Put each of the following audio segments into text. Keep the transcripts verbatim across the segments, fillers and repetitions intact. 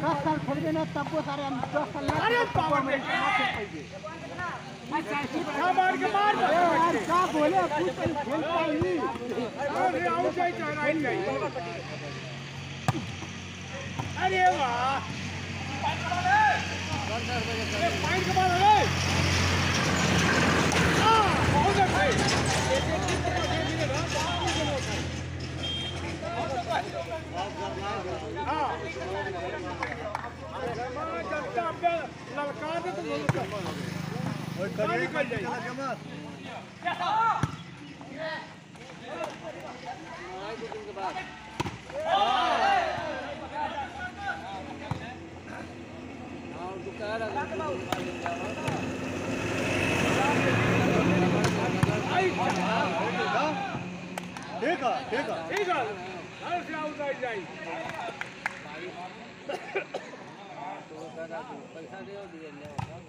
दस साल खेल ना तब वो सारे हम दस साल अरे पावर में क्या मार के मार यार क्या बोले कुछ खेल पाई अरे आउट जाए चाहे नहीं अरे वाह पॉइंट कमाल है हां बहुत अच्छे हां जनता अब ललकार दे तो और कभी निकल जाए जमात आए दो दिन के बाद हां दुकान ठीक है ठीक है ठीक है हर से आउट आई जाए तो दादा पैसा दे दिए ले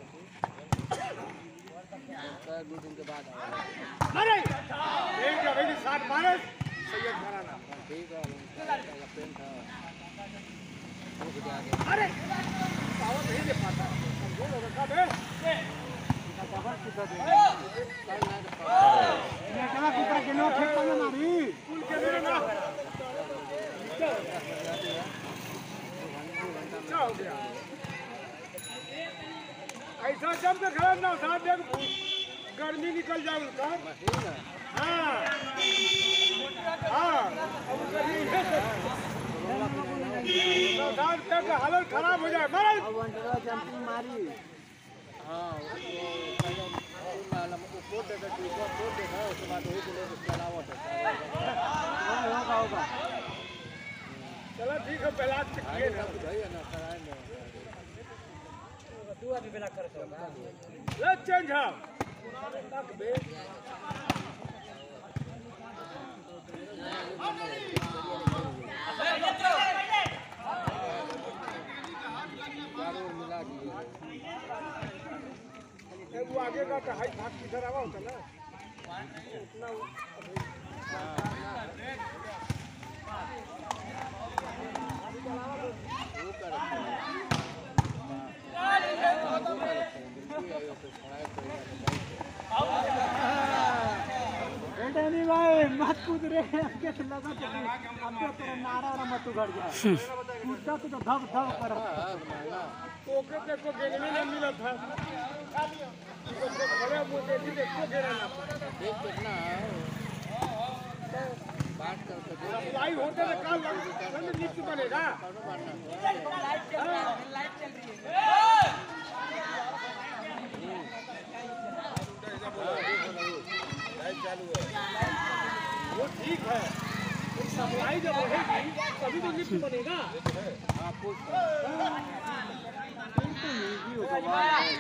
दो दिन के बाद अरे एक जगह की साथ मारे सैयद घराना ठीक है पेन था अरे पावर नहीं दे पाता समझो रखा बे पावर कितना दे ये कहां कुत्ता के नो खेत में मारी फूल के दे ना क्या हो गया ऐसा जब तक खराब ना साथ देख गर्मी निकल जाए उनका हाँ हाँ साथ देख हालत खराब हो जाए मारे मारी हाँ कोट देता कोट देखा उसके बाद वही चले उसके अलावा होगा होगा चलो ठीक है पहला किए ना ना कराएंगे दो आदमी बेला कर सकता ले चेंज हां तक बे मिला दिए वो आगे का हाई भाग किधर आवा होता ना उतना वो कर नहीं भाई मत कूद रहे के लगा तो अब तो तेरा नारा और मत उगड़ गया कूदता तो धब धब कर ओके ते को गेने नहीं मिला था तो बड़े मोटे भी देखो गेना ना देख कितना बात कर तो सप्लाई होते तो काल बंद नीचे बनेगा लाइट चल रही है लाइट चल रही है लाइट चालू है वो ठीक है सप्लाई जब बढ़ेगी तभी तो लिफ्ट बनेगा आपको तो नहीं होगा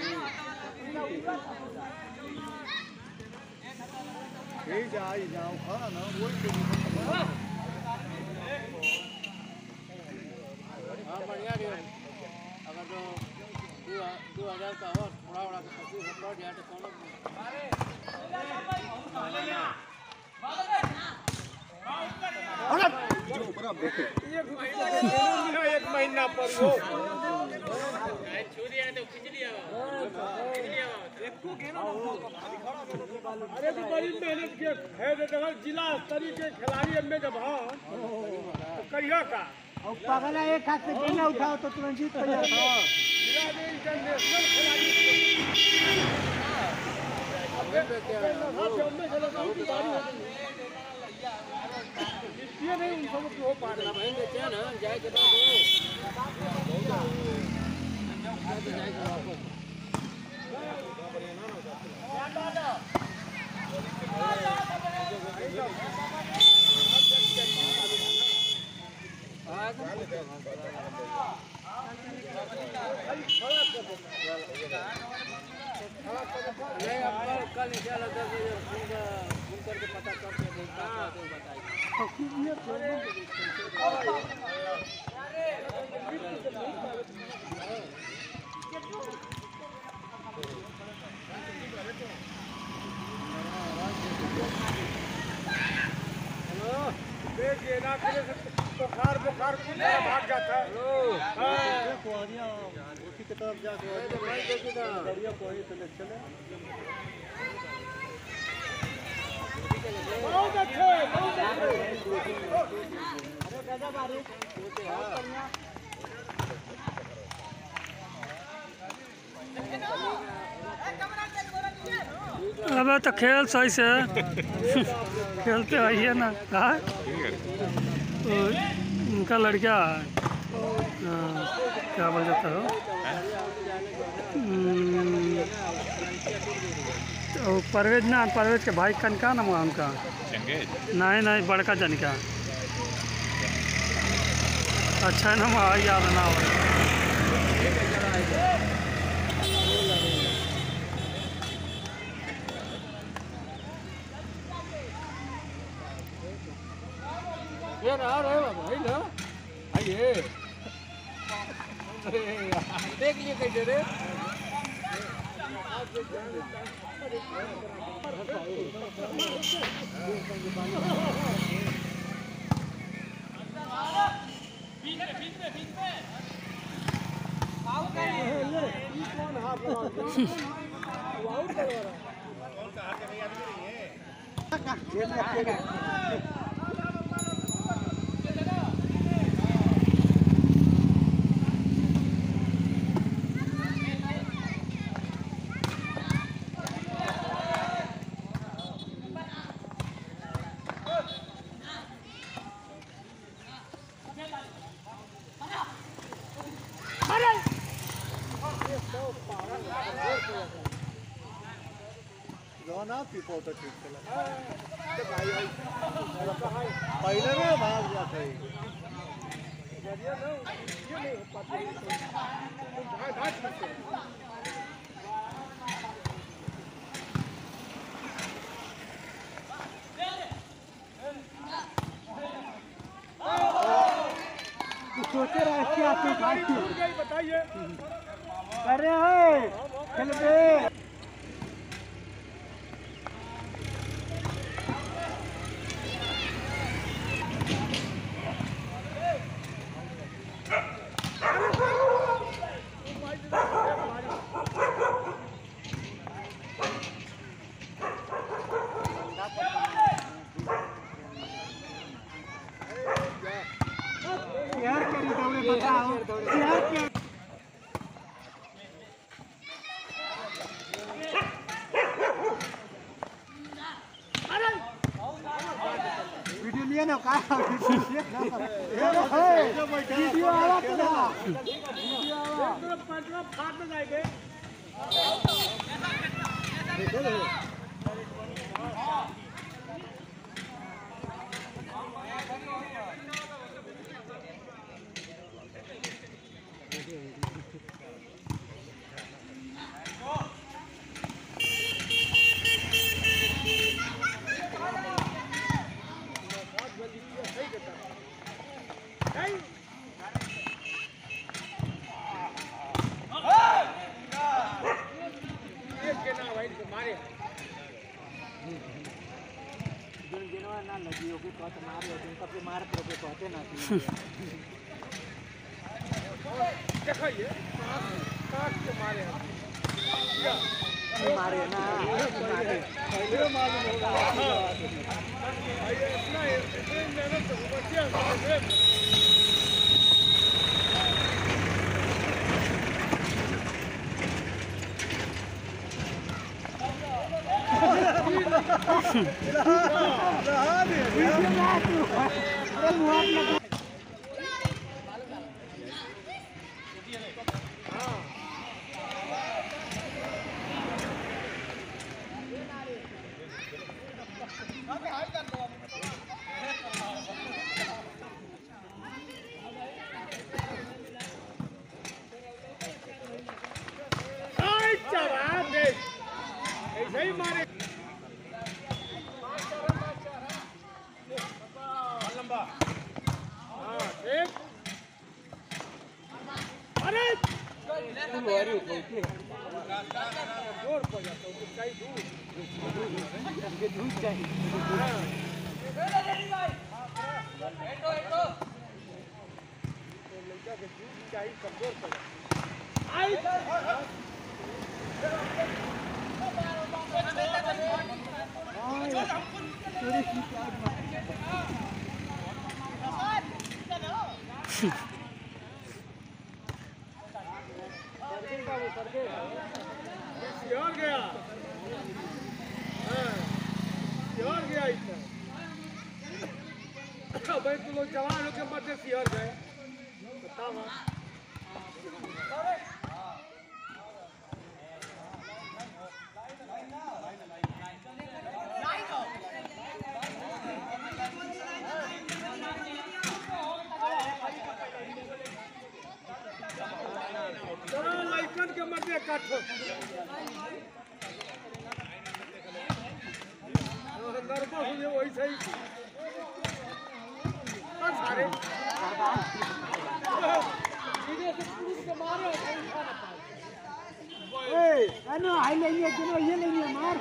ये जा ही जाओ खाना ना वो हाँ बढ़िया रे अगर जो दो हजार का हो थोड़ा बड़ा पच्चीस पड़ जाए तो कौन एक महीना पर वो अरे तो बड़ी मेहनत के है जिला स्तरीय के खिलाड़ी में जब हाँ तो कहिया का और पगला एक हाथ से गिना उठाओ तो तुरंत जीत हो जाता है जिला में इंटरनेशनल खिलाड़ी ये नहीं उन सब हो पा रहा है क्या ना जाए के बाद जाए के वापस कल इंशाल्लाह दस बजे फोन करके पता करके देखिए ना बुखार बुखार भाग जाता है। तरफ जाके बढ़िया कोई सिलेक्शन है। बहुत अच्छे बहुत अच्छे। अरे गजब बारिश बहुत बढ़िया। अबे तो खेल सही से खेलते आइए ना। हाँ उनका लड़का है क्या बोल जाता हो तो परवेज ना परवेज के भाई का का नाम है उनका नहीं नहीं बड़का जन का अच्छा नाम याद ना हो। ये ना रहे भाई ना आइए देख लिए कैसे रे रोना पीपो तो ठीक चला पहले में भाग जाते हैं सोचे रहे क्या तू बताइए अरे खेल बे यार करी दौड़े बताओ यार क्या वीडियो लिया ना का वीडियो आवा तो ना वीडियो आवा तरफ पंचवा फाट में जाएंगे देखो ना लगी होगी तो मारे होते हैं कभी मार कर के कहते ना देखो ये काट के मारे मारे ना पहले मालूम होगा इतना मेहनत तो बच्चे ऐसे ही मारे लंबा हाँ ठीक अरे जोर पड़ जाता है कहीं दूर दूर चाहिए लड़का के दूर चाहिए कमजोर पड़ जाता सियार गया, हाँ, सियार गया इतना। भाई तुम लोग जवान लोग के मध्य सियार गए, बताओ। चलो लाइसेंस के मध्य काटो। नर्वस हो जाए वही सही। सारे सीधे से पुलिस के मारे ए अनु हाई लेंगे दोनों ये लेंगे मार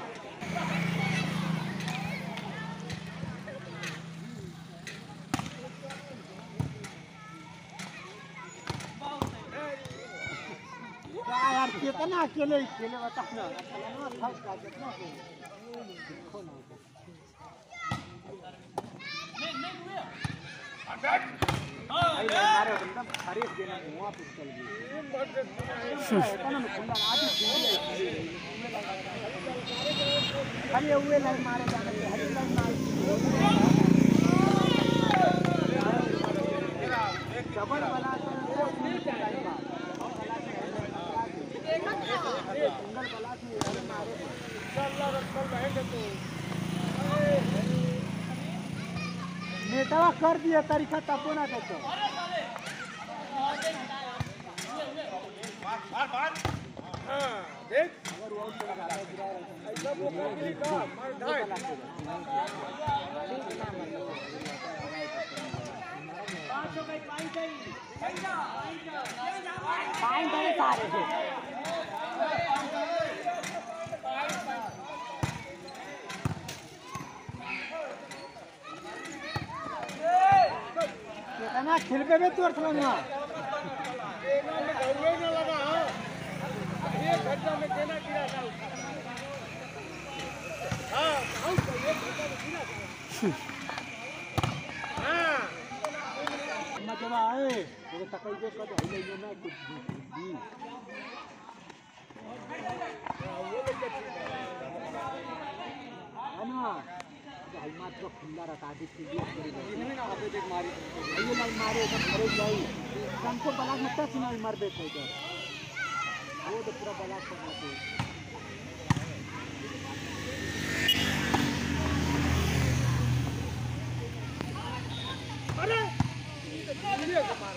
यार कितना अकेले अकेले बता ना ना थक का कितना देखो ना आई मारे एकदम खरीद देना हुआ पिस्टल भी इतना में खुला आदि खाली हुए लाइन मारे जाने हरी लाइन मार जबर बना सिंगल बला की मारे इंशाल्लाह रखल रहेंगे तो नेता कर दिया तरीका तब ना देखो बार बार हां देख अगर वो ऐसा वो कर का मार ढाई पाँच सौ भाई पाँच चाहिए पाँच बड़े सारे थे कितना खेल पे भी तोड़ थला ना केना में गौवे न लगा एक घंटा में केना गिरा था हां हां एक घंटा में गिरा था हां मजवा है वो तकई के कद है नहीं ना कुछ भी वो लोग के अना भाई मात्र खुला रखा दी थी इनमें ना होते देख मारी ये लाइन मारे एकदम खड़े जाई हमको बलाक में टच नहीं मार दे थे इधर वो तो पूरा बलाक करना थे अरे ये को मार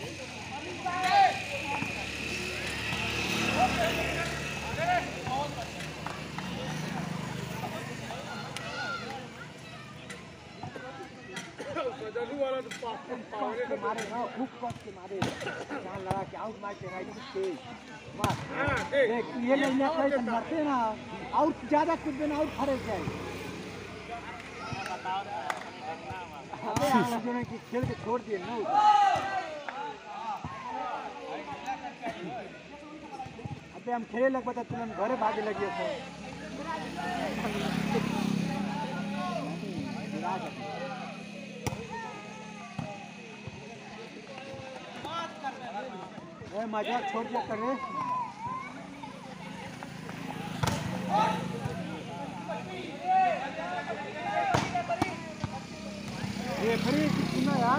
जलू वाला तो पावरे के मारे ना हुक कस के मारे जहां लगा के आउट मार के राइट से मार हां देख ये लेने कैसे मरते ना और ज्यादा कुछ देना और खड़े जाए अबे हम लोगों ने कि खेल के छोड़ दिए ना अबे हम खेले लग बता तुम घरे भागे लगे थे ए मजाक छोड़ दिया कर रे ये खरी कितना यार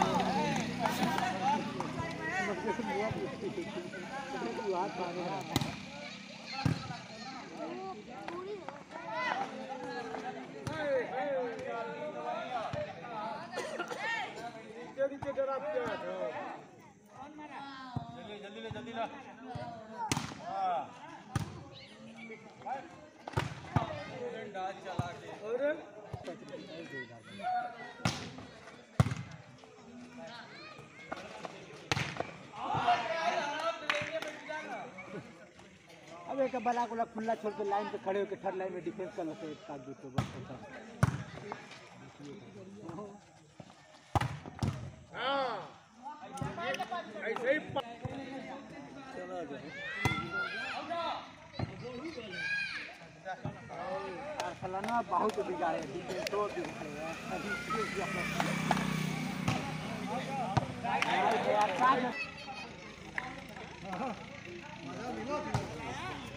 हाथ मारे जल्दी से डरा क्या जल्दी ले जल्दी ला हां चला के और अब एक बला को खुला छोड़ के लाइन पे खड़े होकर थर्ड लाइन में डिफेंस कर लेते एक साथ दूसरे बस हां ऐसे ही चला गया बहुत बिगाड़े हैं तो बिगाड़े